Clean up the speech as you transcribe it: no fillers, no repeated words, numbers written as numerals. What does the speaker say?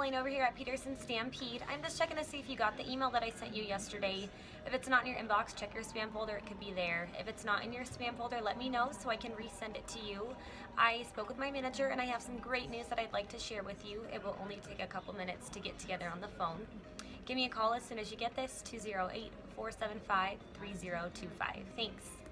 Colleen over here at Peterson Stampede. I'm just checking to see if you got the email that I sent you yesterday. If it's not in your inbox, check your spam folder, it could be there. If it's not in your spam folder, let me know so I can resend it to you. I spoke with my manager and I have some great news that I'd like to share with you. It will only take a couple minutes to get together on the phone. Give me a call as soon as you get this, 208-475-3025. Thanks.